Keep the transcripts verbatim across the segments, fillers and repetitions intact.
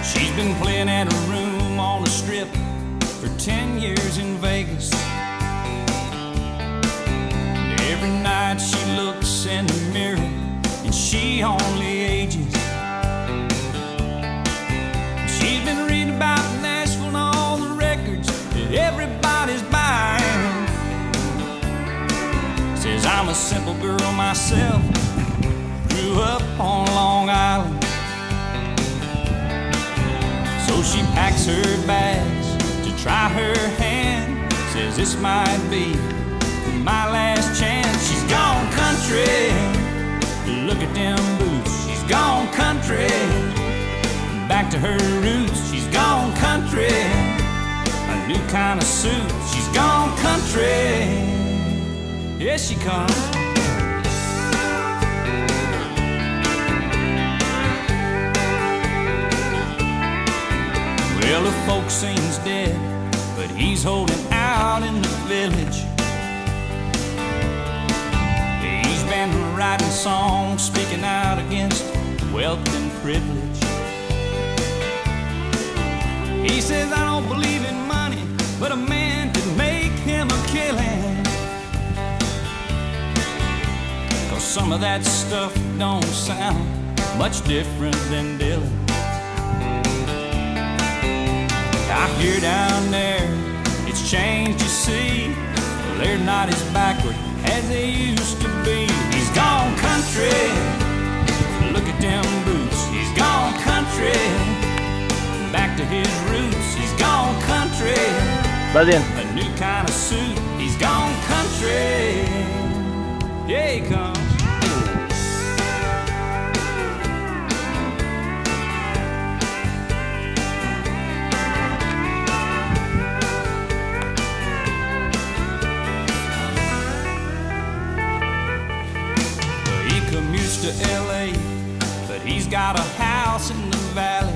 She's been playing at a room on the strip for ten years in Vegas. And every night she looks in the mirror and she only ages. She's been reading about Nashville and all the records that everybody's buying. Says I'm a simple girl myself, grew up on Long Island. So she packs her bags to try her hand. Says this might be my last chance. She's gone country, look at them boots. She's gone country, back to her roots. She's gone country, a new kind of suit. She's gone country, here she comes. Well, the folk sings dead, but he's holding out in the village. He's been writing songs, speaking out against wealth and privilege. He says, I don't believe in money, but a man could make him a killing. 'Cause some of that stuff don't sound much different than Dylan. I hear down there, it's changed, you see. Well, they're not as backward as they used to be. He's gone country, look at them boots. He's gone country, back to his roots. He's gone country, a new kind of suit. He's gone country, yeah, he comes. Commutes to L A, but he's got a house in the valley.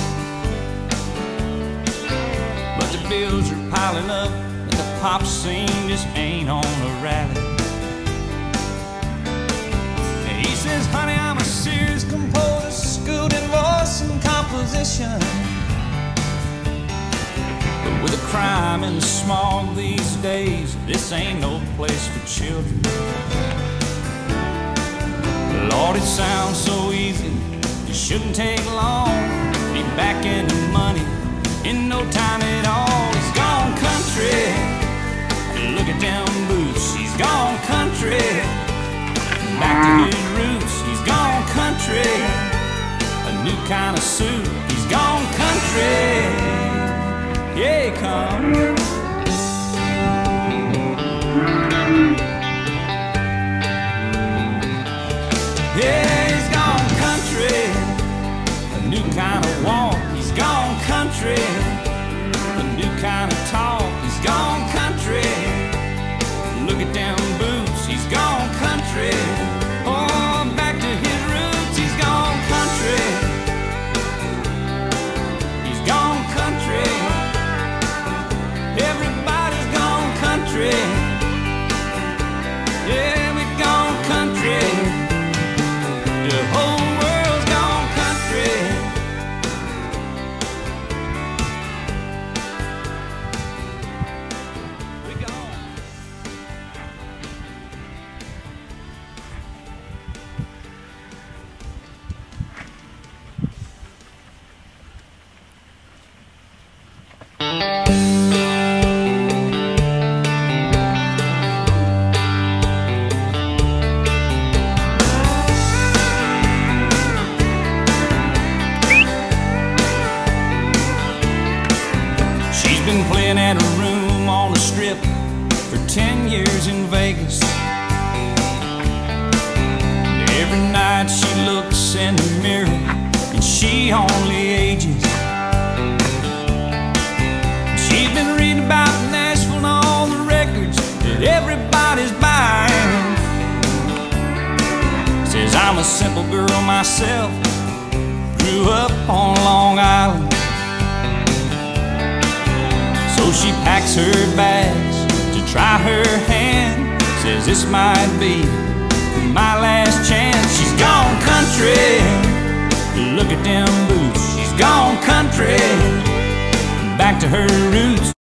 But the bills are piling up and the pop scene just ain't on a rally. And he says, honey, I'm a serious composer, schooled in voice and composition. But with the crime and the smog these days, this ain't no place for children. Lord, it sounds so easy, it shouldn't take long. Be back in the money in no time at all. He's gone country, look at them boots. He's gone country, back to his roots. He's gone country, a new kind of suit. He's gone country, yeah, he comes. Yeah, he's gone country, a new kind of walk. He's gone country, a new kind of talk. He's gone country, look at them boots. He's gone country, oh, back to his roots. He's gone country, he's gone country. Everybody's gone country, yeah, we've gone country. The whole world's gone country. We gone. Been playing at a room on the strip for ten years in Vegas. And every night she looks in the mirror and she only ages. She's been reading about Nashville and all the records that everybody's buying. Says I'm a simple girl myself, grew up on Long Island. So she packs her bags to try her hand. Says this might be my last chance. She's gone country, Look at them boots. She's gone country, back to her roots.